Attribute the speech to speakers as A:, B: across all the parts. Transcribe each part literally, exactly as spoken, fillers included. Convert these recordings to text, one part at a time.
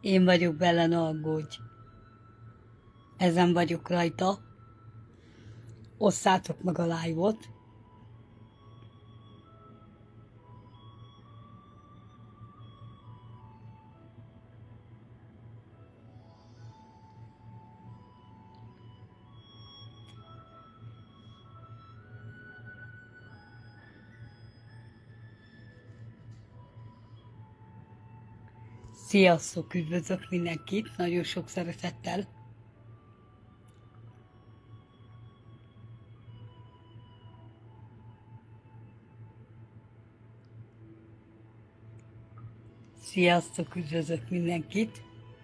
A: Én vagyok Bella, ne aggódj. Ezen vagyok rajta. Osszátok meg a live-ot. Sziasztok, üdvözlök mindenkit, nagyon sok szeretettel. Sziasztok, üdvözlök mindenkit.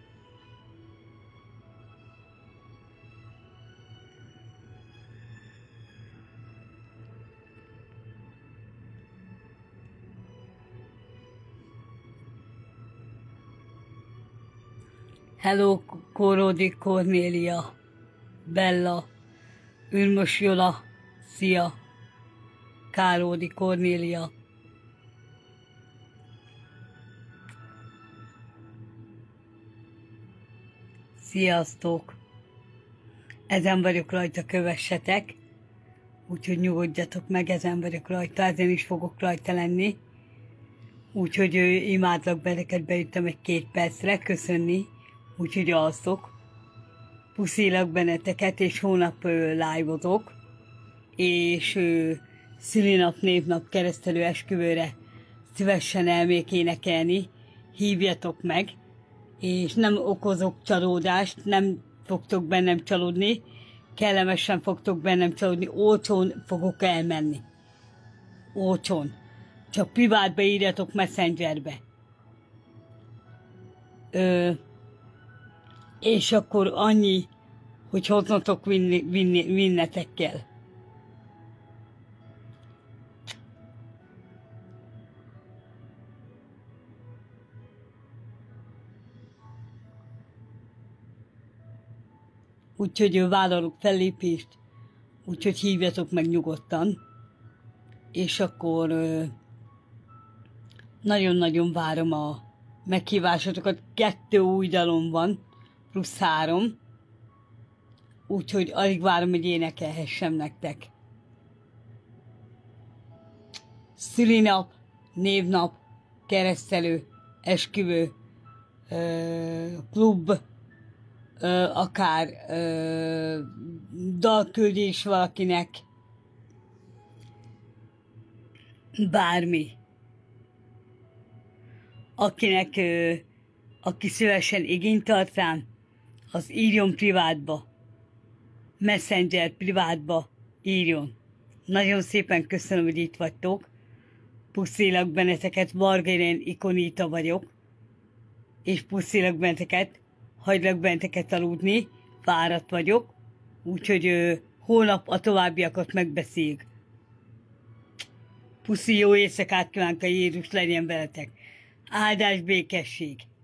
A: Hello, Kóródi Kornélia, Bella, Ürmös Jola, szia, Káródi Kornélia. Sziasztok! Ezen vagyok rajta, kövessetek, úgyhogy nyugodjatok meg, ezen vagyok rajta, ezen is fogok rajta lenni. Úgyhogy imádlak benneket, bejöttem egy két percre, köszönni, úgyhogy alsztok. Puszilak benneteket, és hónap live-ozok, és ö, szülinap, névnap, keresztelő esküvőre szívesen elmék énekelni, hívjatok meg, és nem okozok csalódást, nem fogtok bennem csalódni, kellemesen fogtok bennem csalódni, olcsón fogok elmenni. Olcsón. Csak privátba írjatok Messengerbe. Ö, és akkor annyi, hogy hoznotok vinni, vinni, vinnetek kell. Úgyhogy ő vállalok fellépést, úgyhogy hívjatok meg nyugodtan, és akkor nagyon-nagyon várom a meghívásotokat. Kettő új dalom van, plusz három, úgyhogy alig várom, hogy énekelhessem nektek. Szülinap, névnap, keresztelő, esküvő, klub, akár dalküldés valakinek, bármi. Akinek, ö, aki szívesen igényt tart rám, az írjon privátba, Messenger privátba írjon. Nagyon szépen köszönöm, hogy itt vagytok. Puszilak benneteket, Varga Irén Ikonita vagyok, és puszilak benneteket, hagylak benneteket aludni, fáradt vagyok, úgyhogy ö, holnap a továbbiakat megbeszéljük. Puszi, jó éjszakát kívánok, a Jézus legyen veletek. Áldás, békesség!